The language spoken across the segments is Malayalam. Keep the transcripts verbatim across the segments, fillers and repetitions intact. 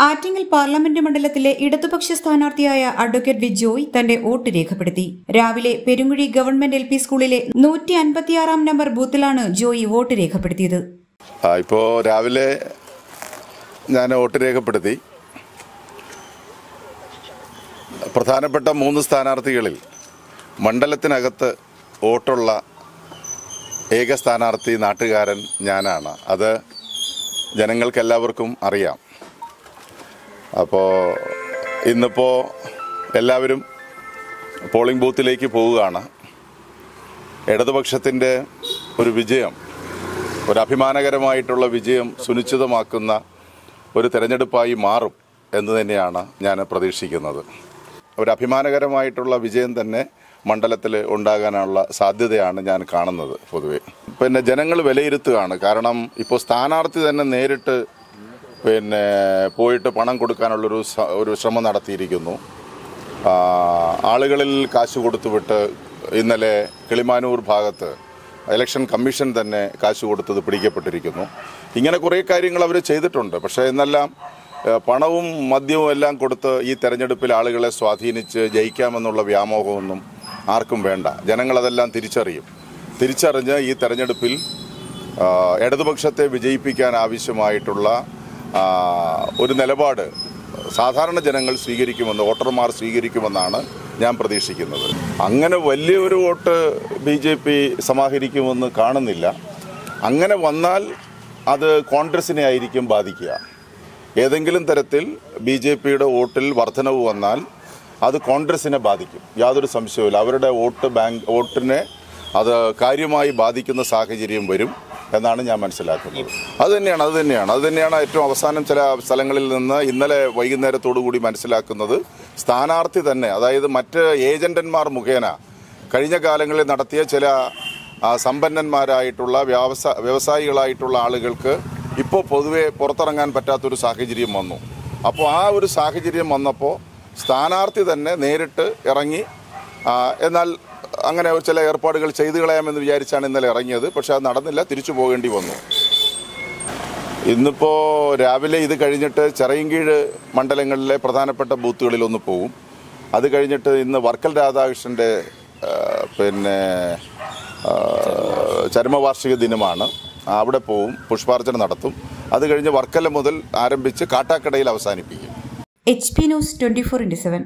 ആറ്റിങ്ങൽ പാർലമെന്റ് മണ്ഡലത്തിലെ ഇടതുപക്ഷ സ്ഥാനാർത്ഥിയായ അഡ്വക്കേറ്റ് വിജോയ് തന്റെ വോട്ട് രേഖപ്പെടുത്തി. രാവിലെ പെരുങ്ങുഴി ഗവൺമെന്റ് എൽ പി സ്കൂളിലെ നൂറ്റി അൻപത്തിയാറാം നമ്പർ ബൂത്തിലാണ് ജോയി വോട്ട് രേഖപ്പെടുത്തിയത്. ഇപ്പോ രാവിലെ ഞാൻ വോട്ട് രേഖപ്പെടുത്തി. പ്രധാനപ്പെട്ട മൂന്ന് സ്ഥാനാർത്ഥികളിൽ മണ്ഡലത്തിനകത്ത് വോട്ടുള്ള ഏക സ്ഥാനാർത്ഥി നാട്ടുകാരൻ ഞാനാണ്. അത് ജനങ്ങൾക്കെല്ലാവർക്കും അറിയാം. അപ്പോൾ ഇന്നിപ്പോൾ എല്ലാവരും പോളിംഗ് ബൂത്തിലേക്ക് പോവുകയാണ്. ഇടതുപക്ഷത്തിൻ്റെ ഒരു വിജയം, ഒരു അഭിമാനകരമായിട്ടുള്ള വിജയം സുനിശ്ചിതമാക്കുന്ന ഒരു തെരഞ്ഞെടുപ്പായി മാറും എന്ന് തന്നെയാണ് ഞാൻ പ്രതീക്ഷിക്കുന്നത്. ഒരു അഭിമാനകരമായിട്ടുള്ള വിജയം തന്നെ മണ്ഡലത്തിൽ ഉണ്ടാകാനുള്ള സാധ്യതയാണ് ഞാൻ കാണുന്നത്. പൊതുവെ പിന്നെ ജനങ്ങൾ വിലയിരുത്തുകയാണ്. കാരണം ഇപ്പോൾ സ്ഥാനാർത്ഥി തന്നെ നേരിട്ട് പിന്നെ പോയിട്ട് പണം കൊടുക്കാനുള്ളൊരു ഒരു ശ്രമം നടത്തിയിരിക്കുന്നു. ആളുകളിൽ കാശ് കൊടുത്തുവിട്ട് ഇന്നലെ കിളിമാനൂർ ഭാഗത്ത് ഇലക്ഷൻ കമ്മീഷൻ തന്നെ കാശ് കൊടുത്തത് പിടിക്കപ്പെട്ടിരിക്കുന്നു. ഇങ്ങനെ കുറേ കാര്യങ്ങൾ അവർ ചെയ്തിട്ടുണ്ട്. പക്ഷേ എന്നെല്ലാം പണവും മദ്യവും എല്ലാം കൊടുത്ത് ഈ തെരഞ്ഞെടുപ്പിൽ ആളുകളെ സ്വാധീനിച്ച് ജയിക്കാമെന്നുള്ള വ്യാമോഹമൊന്നും ആർക്കും വേണ്ട. ജനങ്ങളതെല്ലാം തിരിച്ചറിയും. തിരിച്ചറിഞ്ഞ് ഈ തെരഞ്ഞെടുപ്പിൽ ഇടതുപക്ഷത്തെ വിജയിപ്പിക്കാൻ ആവശ്യമായിട്ടുള്ള ഒരു നിലപാട് സാധാരണ ജനങ്ങൾ സ്വീകരിക്കുമെന്ന്, വോട്ടർമാർ സ്വീകരിക്കുമെന്നാണ് ഞാൻ പ്രതീക്ഷിക്കുന്നത്. അങ്ങനെ വലിയൊരു വോട്ട് ബി ജെ പി സമാഹരിക്കുമെന്ന് കാണുന്നില്ല. അങ്ങനെ വന്നാൽ അത് കോൺഗ്രസിനെ ആയിരിക്കും ബാധിക്കുക. ഏതെങ്കിലും തരത്തിൽ ബി ജെ പിയുടെ വോട്ടിൽ വർധനവ് വന്നാൽ അത് കോൺഗ്രസിനെ ബാധിക്കും, യാതൊരു സംശയവുമില്ല. അവരുടെ വോട്ട് ബാങ്ക് വോട്ടിനെ അത് കാര്യമായി ബാധിക്കുന്ന സാഹചര്യം വരും എന്നാണ് ഞാൻ മനസ്സിലാക്കുന്നത്. അത് തന്നെയാണ് അത് തന്നെയാണ് അത് തന്നെയാണ് ഏറ്റവും അവസാനം ചില സ്ഥലങ്ങളിൽ നിന്ന് ഇന്നലെ വൈകുന്നേരത്തോടു കൂടി മനസ്സിലാക്കുന്നത്. സ്ഥാനാർത്ഥി തന്നെ, അതായത് മറ്റ് ഏജന്റന്മാർ മുഖേന കഴിഞ്ഞ കാലങ്ങളിൽ നടത്തിയ ചില സമ്പന്നന്മാരായിട്ടുള്ള വ്യവസായ വ്യവസായികളായിട്ടുള്ള ആളുകൾക്ക് ഇപ്പോൾ പൊതുവെ പുറത്തിറങ്ങാൻ പറ്റാത്തൊരു സാഹചര്യം വന്നു. അപ്പോൾ ആ ഒരു സാഹചര്യം വന്നപ്പോൾ സ്ഥാനാർത്ഥി തന്നെ നേരിട്ട് ഇറങ്ങി, എന്നാൽ അങ്ങനെ ചില ഏർപ്പാടുകൾ ചെയ്തു കളയാമെന്ന് വിചാരിച്ചാണ് ഇന്നലെ ഇറങ്ങിയത്. പക്ഷെ അത് നടന്നില്ല, തിരിച്ചു പോകേണ്ടി വന്നു. ഇന്നിപ്പോൾ രാവിലെ ഇത് കഴിഞ്ഞിട്ട് ചിറയൻകീഴ് മണ്ഡലങ്ങളിലെ പ്രധാനപ്പെട്ട ബൂത്തുകളിലൊന്ന് പോവും. അത് കഴിഞ്ഞിട്ട് ഇന്ന് വർക്കൽ രാധാകൃഷ്ണൻ്റെ പിന്നെ ചരമവാർഷിക ദിനമാണ്. അവിടെ പോവും, പുഷ്പാർച്ചന നടത്തും. അത് കഴിഞ്ഞ് വർക്കല മുതൽ ആരംഭിച്ച് കാട്ടാക്കടയിൽ അവസാനിപ്പിക്കും. H P news twenty four into seven.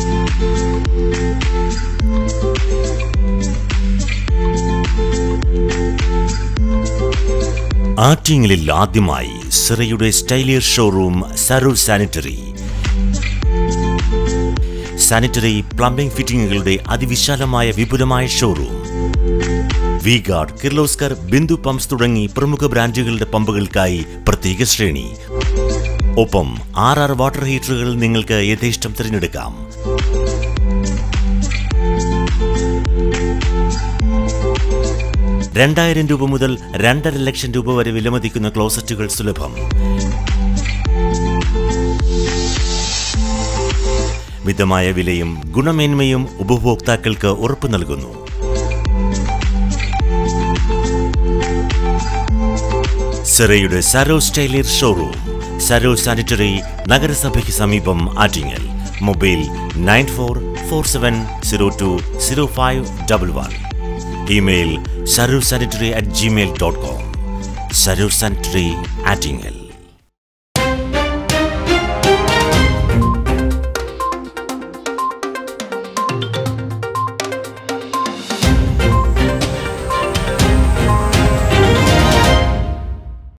ആറ്റിങ്ങലിൽ ആദ്യമായി സിറയുടെ സ്റ്റൈലിയർ showroom Saroor sanitary. Sanitary plumbing ഫിറ്റിംഗുകളുടെ അതിവിശാലമായ വിപുലമായ showroom. V guard, Kirloskar, Bindu pumps തുടങ്ങി പ്രമുഖ ബ്രാൻഡുകളുടെ പമ്പുകൾക്കായി പ്രത്യേക ശ്രേണി. ഒപ്പം ആർ ആർ വാട്ടർ ഹീറ്ററുകൾ നിങ്ങൾക്ക് യഥേഷ്ടം തിരഞ്ഞെടുക്കാം. രണ്ടായിരം രൂപ മുതൽ രണ്ടര ലക്ഷം രൂപ വരെ വിലമതിക്കുന്ന ക്ലോസറ്റുകൾ സുലഭം. മിതമായ വിലയും ഗുണമേന്മയും ഉപഭോക്താക്കൾക്ക് ഉറപ്പു നൽകുന്നു. സിറയുടെ സരോ സ്റ്റൈലിയർ ഷോറൂം, സരോ സാനിറ്ററി, നഗരസഭയ്ക്ക് സമീപം, ആറ്റിങ്ങൽ. Mobile nine four four seven zero two zero five double one. Email Saroor sanitary at Gmail dot com. Saroor sanitary, Attingal.